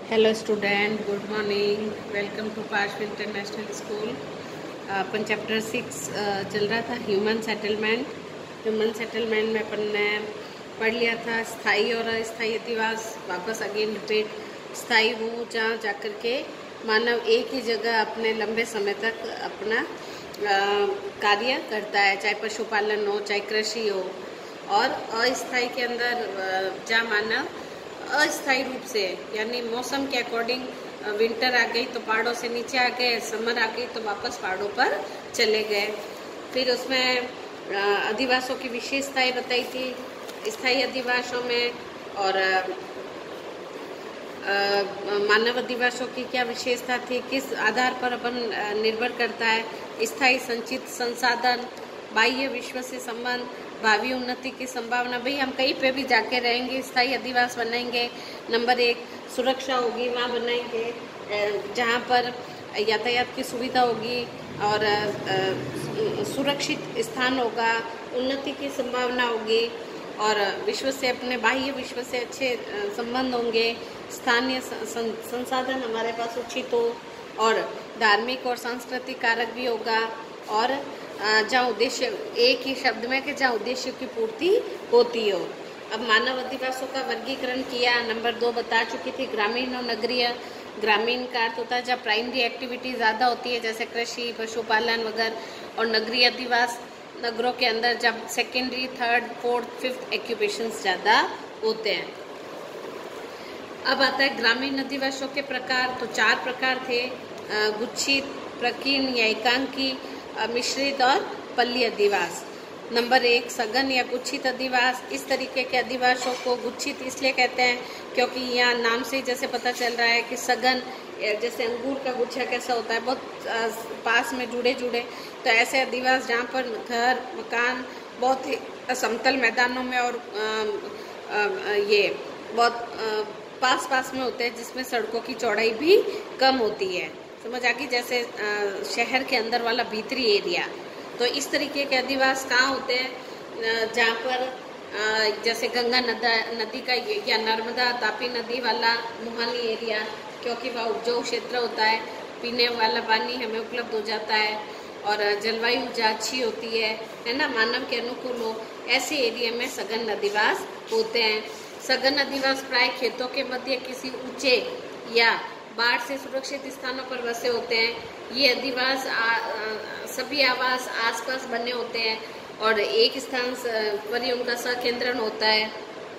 Hello student, good morning. Welcome to Parshva international school. अपन chapter 6 चल रहा था ह्यूमन सेटलमेंट। ह्यूमन सेटलमेंट में अपन ने पढ़ लिया था स्थायी और अस्थायी अधिवास। वापस अगेन रिपीट। स्थायी वो जहाँ जाकर के मानव एक ही जगह अपने लंबे समय तक अपना कार्य करता है, चाहे पशुपालन हो, चाहे कृषि हो। और अस्थायी के अंदर जहाँ मानव अस्थायी रूप से, यानी मौसम के अकॉर्डिंग, विंटर आ गई तो पहाड़ों से नीचे आ गए, समर आ गई तो वापस पहाड़ों पर चले गए। फिर उसमें अधिवासों की विशेषताएं बताई थी स्थायी अधिवासों में, और मानव अधिवासों की क्या विशेषता थी, किस आधार पर अपन निर्भर करता है। स्थायी संचित संसाधन, बाह्य विश्व से संबंध, भावी उन्नति की संभावना। भाई हम कहीं पे भी जाके रहेंगे, स्थायी अधिवास बनाएंगे। नंबर 1 सुरक्षा होगी, वहाँ बनाएंगे जहाँ पर यातायात की सुविधा होगी और सुरक्षित स्थान होगा, उन्नति की संभावना होगी और विश्व से, अपने बाह्य विश्व से अच्छे संबंध होंगे। स्थानीय संसाधन हमारे पास उचित हो और धार्मिक और सांस्कृतिक कारक भी होगा। और जहाँ उद्देश्य, एक ही शब्द में कि जहाँ उद्देश्य की पूर्ति होती हो। अब मानव अधिवासों का वर्गीकरण किया। नंबर 2 बता चुकी थी, ग्रामीण और नगरीय। ग्रामीण का अर्थ होता है जहाँ प्राइमरी एक्टिविटी ज़्यादा होती है, जैसे कृषि, पशुपालन वगैरह। और नगरीय अधिवास नगरों के अंदर जब secondary, third, fourth, fifth occupations ज़्यादा होते हैं। अब आता है ग्रामीण अधिवासों के प्रकार। तो 4 प्रकार थे, गुच्छित, प्रकीर्ण या एकांकी, मिश्रित और पल्ली अधिवास। नंबर 1 सघन या गुच्छित अधिवास। इस तरीके के अधिवासों को गुच्छित इसलिए कहते हैं क्योंकि यहाँ नाम से जैसे पता चल रहा है कि सघन, जैसे अंगूर का गुच्छा कैसा होता है, बहुत पास में जुड़े जुड़े। तो ऐसे अधिवास जहाँ पर घर, मकान बहुत ही समतल मैदानों में और ये बहुत पास में होते हैं, जिसमें सड़कों की चौड़ाई भी कम होती है। समझ आ गई? जैसे शहर के अंदर वाला भीतरी एरिया। तो इस तरीके के अधिवास कहाँ होते हैं? जहाँ पर जैसे गंगा नदी का या नर्मदा तापी नदी वाला मुहानी एरिया, क्योंकि वह उपजाऊ क्षेत्र होता है, पीने वाला पानी हमें उपलब्ध हो जाता है और जलवायु जहाँ अच्छी होती है ना, मानव के अनुकूल हो, ऐसे एरिया में सघन अधिवास होते हैं। सघन अधिवास प्राय खेतों के मध्य किसी ऊंचे या बाढ़ से सुरक्षित स्थानों पर बसे होते हैं। ये अधिवास सभी आवास आसपास बने होते हैं और एक स्थान पर ही उनका सकेंद्रण होता है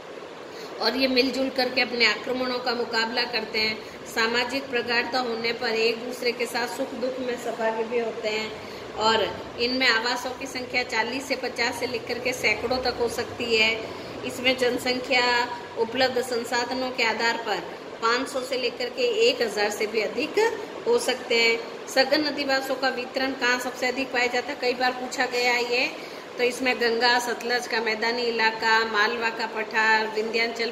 और ये मिलजुल करके अपने आक्रमणों का मुकाबला करते हैं। सामाजिक प्रगाढ़ता होने पर एक दूसरे के साथ सुख दुख में सहभागी भी होते हैं और इनमें आवासों की संख्या 40 से 50 से लेकर के सैकड़ों तक हो सकती है। इसमें जनसंख्या, उपलब्ध संसाधनों के आधार पर 500 से लेकर के 1000 से भी अधिक हो सकते हैं। सघन अधिवासों का वितरण कहाँ सबसे अधिक पाया जाता है, कई बार पूछा गया है ये। तो इसमें गंगा सतलज का मैदानी इलाका, मालवा का पठार, विंध्याचल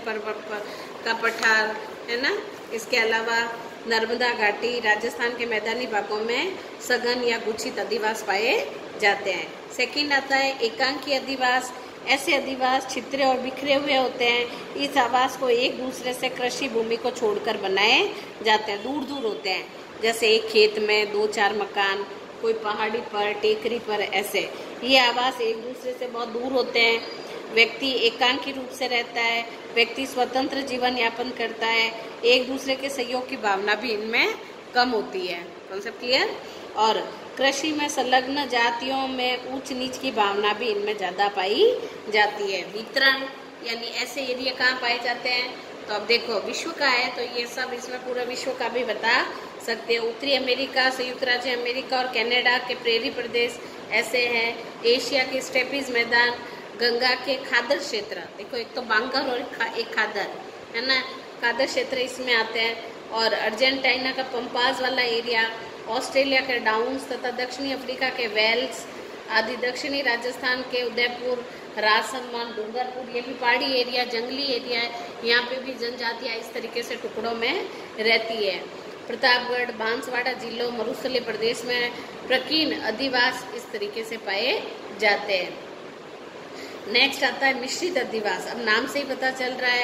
का पठार, है ना। इसके अलावा नर्मदा घाटी, राजस्थान के मैदानी भागों में सघन या गुच्छित अधिवास पाए जाते हैं। सेकंड आता है एकांकी अधिवास। ऐसे अधिवास छितरे और बिखरे हुए होते हैं। इस आवास को एक दूसरे से कृषि भूमि को छोड़कर बनाए जाते हैं, दूर दूर होते हैं, जैसे एक खेत में 2-4 मकान, कोई पहाड़ी पर, टेकरी पर, ऐसे। ये आवास एक दूसरे से बहुत दूर होते हैं। व्यक्ति एकांकी रूप से रहता है, व्यक्ति स्वतंत्र जीवन यापन करता है, एक दूसरे के सहयोग की भावना भी इनमें कम होती है। Concept clear? और कृषि में संलग्न जातियों में ऊंच नीच की भावना भी इनमें ज़्यादा पाई जाती है। वितरण यानी ऐसे एरिया कहाँ पाए जाते हैं? तो अब देखो, विश्व का है तो ये सब, इसमें पूरा विश्व का भी बता सकते हैं। उत्तरी अमेरिका, संयुक्त राज्य अमेरिका और कनाडा के प्रेरी प्रदेश ऐसे हैं। एशिया के स्टेपीज मैदान, गंगा के खादर क्षेत्र, देखो एक तो बांगर और एक खादर, है ना, खादर क्षेत्र इसमें आते हैं। और अर्जेंटीना का पंपास वाला एरिया, ऑस्ट्रेलिया के डाउन्स तथा दक्षिणी अफ्रीका के वेल्स आदि, दक्षिणी राजस्थान के उदयपुर, राजसमंद, डूंगरपुर, ये भी पहाड़ी एरिया, जंगली एरिया है। यहाँ पे भी जनजातियाँ इस तरीके से टुकड़ों में रहती है। प्रतापगढ़, बांसवाड़ा जिलों, मरुस्थलीय प्रदेश में प्रकीर्ण अधिवास इस तरीके से पाए जाते हैं। नेक्स्ट आता है मिश्रित अधिवास। अब नाम से ही पता चल रहा है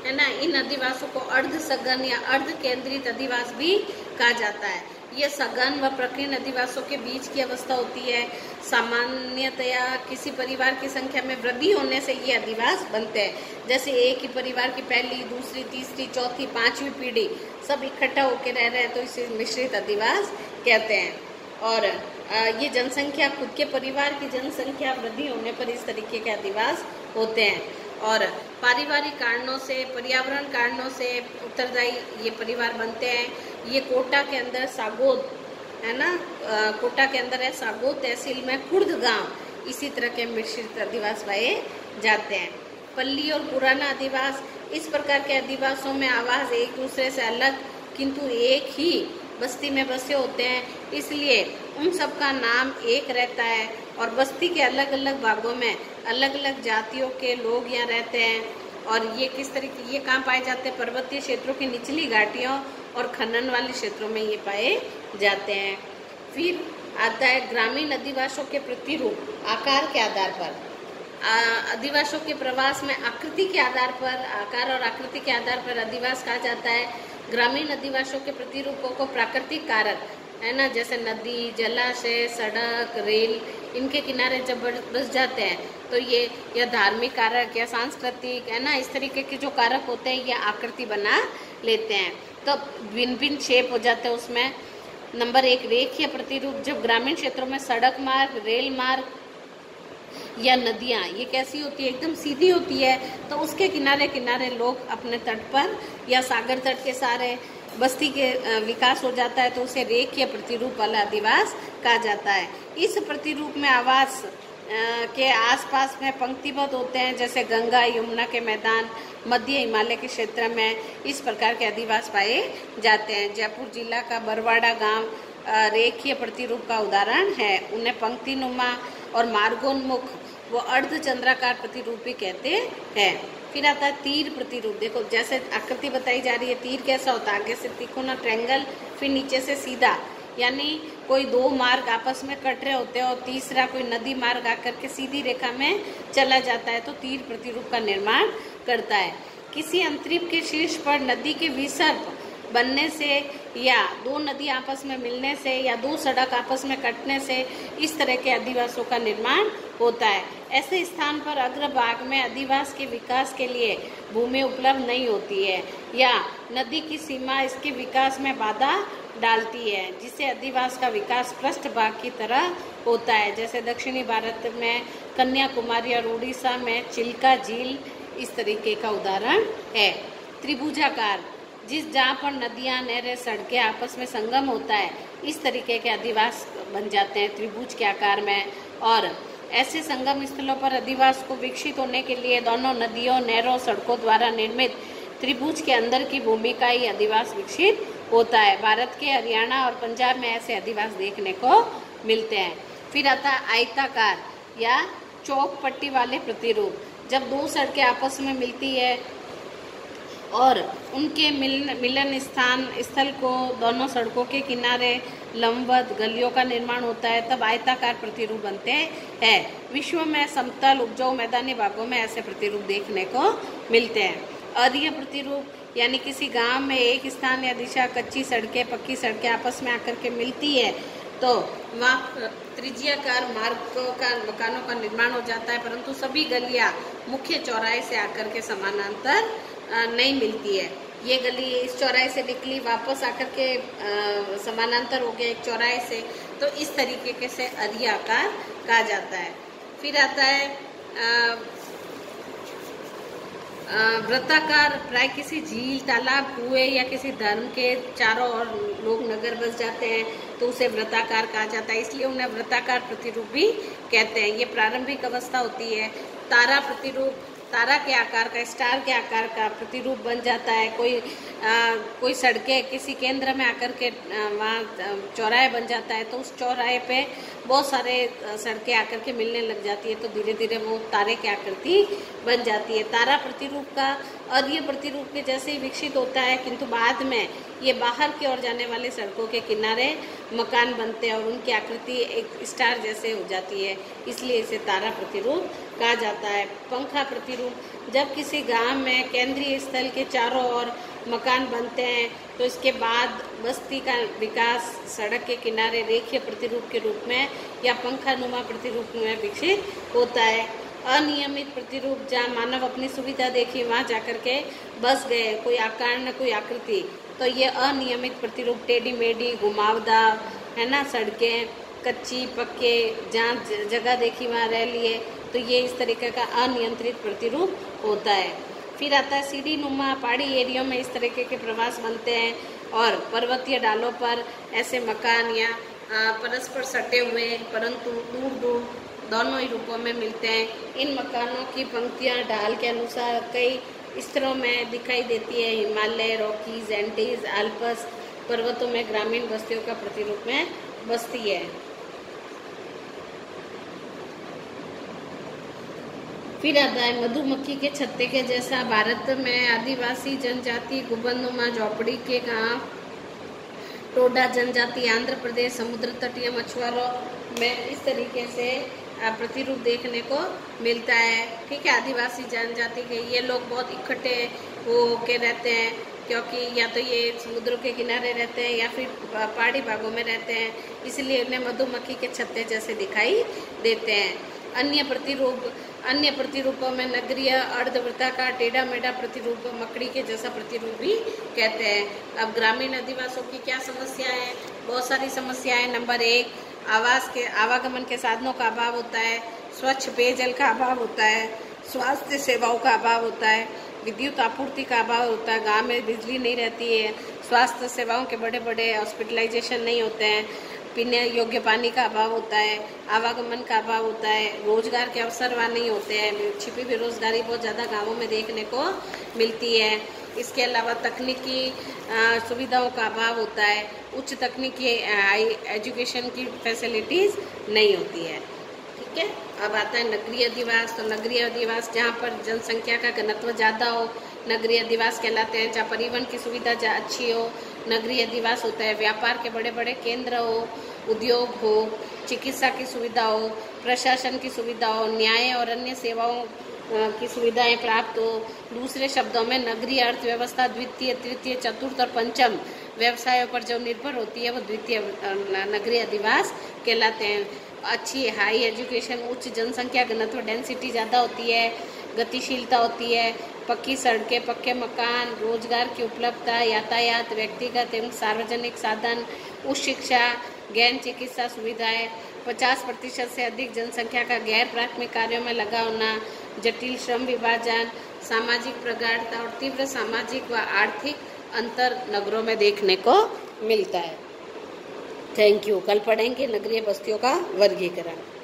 है ना। इन अधिवासों को अर्ध सघन या अर्ध केंद्रित अधिवास भी कहा जाता है। ये सघन व प्रकीर्ण अधिवासों के बीच की अवस्था होती है। सामान्यतया किसी परिवार की संख्या में वृद्धि होने से ये अधिवास बनते हैं। जैसे एक ही परिवार की पहली, दूसरी, तीसरी, चौथी, पांचवी पीढ़ी सब इकट्ठा होकर रह रहे हैं तो इसे मिश्रित अधिवास कहते हैं। और ये जनसंख्या, खुद के परिवार की जनसंख्या वृद्धि होने पर इस तरीके के अधिवास होते हैं। और पारिवारिक कारणों से, पर्यावरण कारणों से उत्तरदायी ये परिवार बनते हैं। ये कोटा के अंदर सागोद है ना, कोटा के अंदर है सागोद तहसील में कुर्द गांव, इसी तरह के मिश्रित अधिवास पाए जाते हैं। पल्ली और पुराना अधिवास, इस प्रकार के अधिवासों में आवास एक दूसरे से अलग किंतु एक ही बस्ती में बसे होते हैं, इसलिए उन सब का नाम एक रहता है। और बस्ती के अलग अलग भागों में अलग अलग जातियों के लोग यहाँ रहते हैं। और ये किस तरीके, ये कहाँ पाए जाते हैं? पर्वतीय क्षेत्रों की निचली घाटियों और खनन वाले क्षेत्रों में ये पाए जाते हैं। फिर आता है ग्रामीण अधिवासों के प्रतिरूप, आकार के आधार पर। अधिवासों के प्रवास में आकृति के आधार पर, आकार और आकृति के आधार पर अधिवास कहा जाता है। ग्रामीण अधिवासों के प्रतिरूपों को प्राकृतिक कारक है ना, जैसे नदी, जलाशय, सड़क, रेल, इनके किनारे जब बस जाते हैं तो ये या धार्मिक कारक या सांस्कृतिक है ना, इस तरीके के जो कारक होते हैं ये आकृति बना लेते हैं, तो भिन्न भिन्न शेप हो जाते हैं उसमें। नंबर 1, रेखीय प्रतिरूप। जब ग्रामीण क्षेत्रों में सड़क मार्ग, रेल मार्ग या नदियाँ ये कैसी होती है? एकदम सीधी होती है, तो उसके किनारे किनारे लोग अपने तट पर या सागर तट के सारे बस्ती के विकास हो जाता है, तो उसे रेखीय प्रतिरूप वाला अधिवास कहा जाता है। इस प्रतिरूप में आवास के आसपास में पंक्तिबद्ध होते हैं, जैसे गंगा यमुना के मैदान, मध्य हिमालय के क्षेत्र में इस प्रकार के अधिवास पाए जाते हैं। जयपुर जिला का बरवाड़ा गांव रेखीय प्रतिरूप का उदाहरण है। उन्हें पंक्तिनुमा और मार्गोन्मुख वो अर्धचंद्राकार प्रतिरूप भी कहते हैं। फिर आता है तीर प्रतिरूप। देखो जैसे आकृति बताई जा रही है, तीर कैसा होता है? आगे से तिकोना ट्रायंगल, फिर नीचे से सीधा, यानी कोई दो मार्ग आपस में कट रहे होते हैं और तीसरा कोई नदी मार्ग आकर के सीधी रेखा में चला जाता है, तो तीर प्रतिरूप का निर्माण करता है। किसी अंतरिक्ष के शीर्ष पर नदी के विसर्प बनने से या दो नदी आपस में मिलने से या दो सड़क आपस में कटने से इस तरह के अधिवासों का निर्माण होता है। ऐसे स्थान पर अग्रभाग में अधिवास के विकास के लिए भूमि उपलब्ध नहीं होती है या नदी की सीमा इसके विकास में बाधा डालती है, जिससे अधिवास का विकास पृष्ठ भाग की तरह होता है। जैसे दक्षिणी भारत में कन्याकुमारी और उड़ीसा में चिल्का झील इस तरीके का उदाहरण है। त्रिभुजाकार, जिस जहाँ पर नदियाँ, नहरें, सड़कें आपस में संगम होता है, इस तरीके के अधिवास बन जाते हैं त्रिभुज के आकार में। और ऐसे संगम स्थलों पर अधिवास को विकसित होने के लिए दोनों नदियों, नहरों, सड़कों द्वारा निर्मित त्रिभुज के अंदर की भूमि का ही अधिवास विकसित होता है। भारत के हरियाणा और पंजाब में ऐसे अधिवास देखने को मिलते हैं। फिर आता है आयताकार या चौक पट्टी वाले प्रतिरूप। जब दो सड़कें आपस में मिलती है और उनके मिलन स्थल को दोनों सड़कों के किनारे लंबवत गलियों का निर्माण होता है, तब आयताकार प्रतिरूप बनते हैं। विश्व में समतल, उपजाऊ मैदानी भागों में ऐसे प्रतिरूप देखने को मिलते हैं। अरीय प्रतिरूप यानी किसी गांव में एक स्थान या दिशा कच्ची सड़कें, पक्की सड़कें आपस में आकर के मिलती है, तो वहाँ त्रिज्याकार मार्गों का, मकानों का निर्माण हो जाता है, परंतु सभी गलियाँ मुख्य चौराहे से आकर के समानांतर नहीं मिलती है। ये गली इस चौराहे से निकली, वापस आकर के समानांतर हो गया एक चौराहे से, तो इस तरीके से अरीय आकार कहा जाता है। फिर आता है वृत्ताकार, प्राय किसी झील, तालाब, कुएं या किसी धर्म के चारों ओर लोग नगर बस जाते हैं, तो उसे वृत्ताकार कहा जाता है, इसलिए उन्हें वृत्ताकार प्रतिरूप भी कहते हैं। ये प्रारंभिक अवस्था होती है। तारा प्रतिरूप, तारा के आकार का, स्टार के आकार का प्रतिरूप बन जाता है। कोई सड़कें किसी केंद्र में आकर के वहाँ चौराहे बन जाता है, तो उस चौराहे पे बहुत सारे सड़कें आकर के मिलने लग जाती है, तो धीरे धीरे वो तारे की आकृति बन जाती है। तारा प्रतिरूप का अरीय प्रतिरूप के जैसे ही विकसित होता है, किंतु बाद में ये बाहर की ओर जाने वाले सड़कों के किनारे मकान बनते हैं और उनकी आकृति एक स्टार जैसे हो जाती है, इसलिए इसे तारा प्रतिरूप कहा जाता है। पंखा प्रतिरूप, जब किसी गांव में केंद्रीय स्थल के चारों ओर मकान बनते हैं तो इसके बाद बस्ती का विकास सड़क के किनारे रेखीय प्रतिरूप के रूप में या पंखानुमा प्रतिरूप में विकसित होता है। अनियमित प्रतिरूप, जहाँ मानव अपनी सुविधा देखी वहाँ जाकर के बस गए, कोई आकार न कोई आकृति, तो ये अनियमित प्रतिरूप, टेढ़ी मेढ़ी, घुमावदार, है ना, सड़कें कच्ची पक्के, जहाँ जगह देखी वहाँ रह लिए, तो ये इस तरीके का अनियंत्रित प्रतिरूप होता है। फिर आता है सीढ़ी नुमा, पहाड़ी एरिया में इस तरीके के प्रवास बनते हैं और पर्वतीय ढालों पर ऐसे मकान या परस्पर सटे हुए परंतु दूर दूर दोनों ही रूपों में मिलते हैं। इन मकानों की पंक्तियाँ ढाल के अनुसार कई स्तरों में दिखाई देती है। हिमालय, रॉकीज, एंटीज, आल्प्स पर्वतों में ग्रामीण बस्तियों का प्रतिरूप में बस्ती है। फिर आता है मधुमक्खी के छत्ते के जैसा, भारत में आदिवासी जनजाति गुंबदनुमा झोपड़ी के गांव, टोडा जनजाति आंध्र प्रदेश, समुद्र तटीय मछुआरों में इस तरीके से प्रतिरूप देखने को मिलता है। ठीक है, आदिवासी जनजाति के ये लोग बहुत इकट्ठे होके रहते हैं, क्योंकि या तो ये समुद्रों के किनारे रहते हैं या फिर पहाड़ी भागों में रहते हैं, इसलिए इन्हें मधुमक्खी के छत्ते जैसे दिखाई देते हैं। अन्य प्रतिरूपों में नगरीय, अर्धवृत्ताकार, टेढ़ा मेढ़ा प्रतिरूप, मकड़ी के जैसा प्रतिरूप भी कहते हैं। अब ग्रामीण आदिवासियों की क्या समस्या है? बहुत सारी समस्याएं। नंबर 1, आवागमन के साधनों का अभाव होता है, स्वच्छ पेयजल का अभाव होता है, स्वास्थ्य सेवाओं का अभाव होता है, विद्युत आपूर्ति का अभाव होता है, गांव में बिजली नहीं रहती है, स्वास्थ्य सेवाओं के बड़े बड़े हॉस्पिटलाइजेशन नहीं होते हैं, पीने योग्य पानी का अभाव होता है, आवागमन का अभाव होता है, रोजगार के अवसर वहाँ नहीं होते हैं, छिपी बेरोजगारी बहुत ज़्यादा गांवों में देखने को मिलती है। इसके अलावा तकनीकी सुविधाओं का अभाव होता है, उच्च तकनीकी हाई एजुकेशन की फैसिलिटीज़ नहीं होती है। ठीक है, अब आता है नगरीय अधिवास। तो नगरीय अधिवास जहाँ पर जनसंख्या का घनत्व ज़्यादा हो, नगरीय अधिवास कहलाते हैं। जहाँ परिवहन की सुविधा अच्छी हो, नगरीय अधिवास होता है। व्यापार के बड़े बड़े केंद्र हो, उद्योग हो, चिकित्सा की सुविधा हो, प्रशासन की सुविधा हो, न्याय और अन्य सेवाओं की सुविधाएं प्राप्त हो। दूसरे शब्दों में नगरीय अर्थव्यवस्था द्वितीय, तृतीय, चतुर्थ और पंचम व्यवसायों पर जो निर्भर होती है वो द्वितीय नगरीय अधिवास कहलाते हैं। अच्छी हाई एजुकेशन, उच्च जनसंख्या घनत्व, डेंसिटी ज़्यादा होती है, गतिशीलता होती है, पक्की सड़कें, पक्के मकान, रोजगार की उपलब्धता, यातायात, व्यक्तिगत एवं सार्वजनिक साधन, उच्च शिक्षा, गैर चिकित्सा सुविधाएं, 50% से अधिक जनसंख्या का गैर प्राथमिक कार्यों में लगा होना, जटिल श्रम विभाजन, सामाजिक प्रगाढ़ता और तीव्र सामाजिक व आर्थिक अंतर नगरों में देखने को मिलता है। Thank you. कल पढ़ेंगे नगरीय बस्तियों का वर्गीकरण।